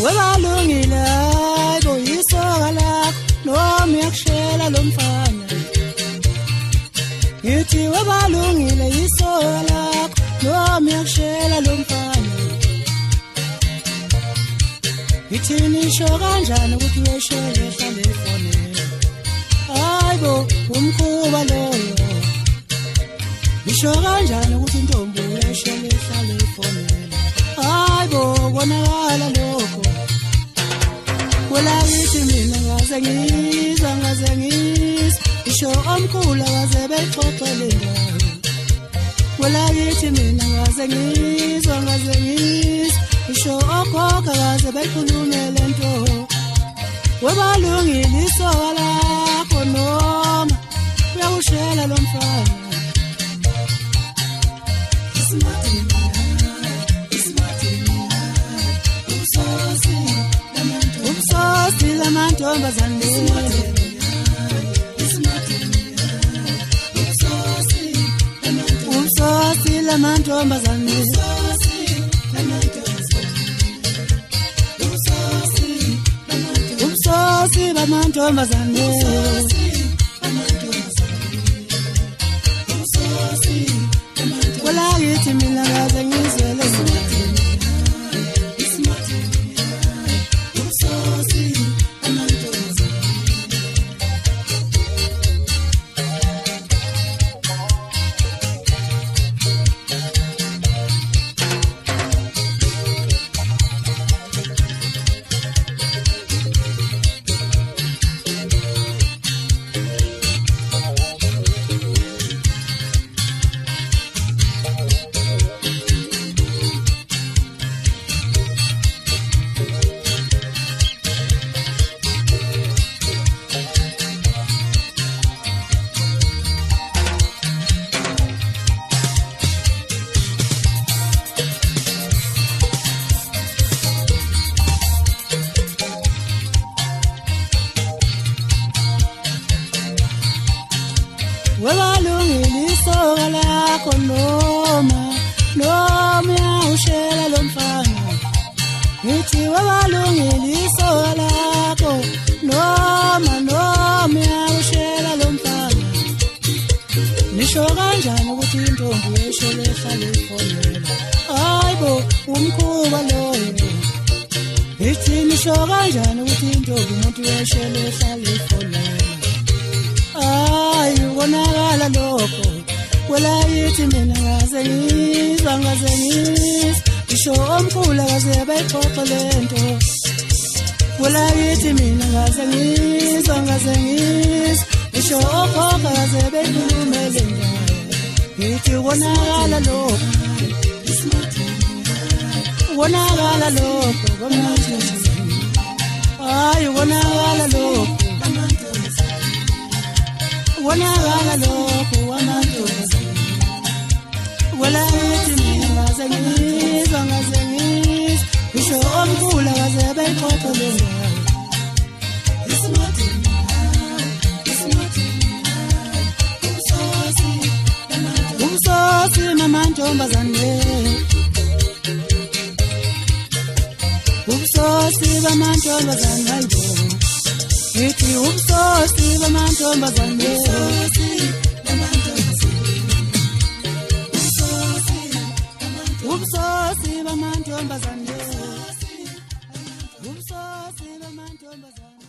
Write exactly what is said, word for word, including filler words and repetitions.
webalungile boyisoka lakho noma yakushela lo mfana ngithi webalungile yisoka lakho noma yakushela lo mfana ngithi nisho kanjani ukuthi weshele hlale efonela hayibo umkhuba loyo nisho kanjani ukuthi intombi weshele hlale efonela hayibo konakala lokho wela yithi mina ngaze ngizwa ngaze ngizwa isho omkhulu akaze bexoxele ndawo wela yithi mina ngaze ngizwa ngaze ngizwa isho okhokha akaze bekhulumele nto webalungile isoka lakho noma uyawushela lo mfana umsosi lamantombazane umsosi lamantombazane umsosi lamantombazane wela yithi mina ngaze ngizwele webalungile isoka lakho noma noma uyawushela lo mfana ngithi webalungile isoka lakho noma noma uyawushela lo mfana nisho kanjani ukuthi intombi yeshele hlale efonela hayibo umkhuba loyo ngithi nisho kanjani ukuthi intombi umuntu yeshele hlale efonela ay konakala lokho wela yithi mina ngaze ngizwa ngaze ngizwa isho omkhulu akaze bexoxe lento wela yithi mina ngaze ngizwa ngaze ngizwa isho okhokha akaze bekhulumele ngayo ngithi konakala lokho konakala lokho komnathi ay konakala lokho konakala lokho wamantombazane wela yithi mina ngaze ngizwa ngaze ngizwa isho omkhulu akaze bexoxele ngayo umsosi mamantombazane umsosi bamantombazane hayibo ngithi umsosi bamantombazane umsosi bamantombazane umsosi bamantombazane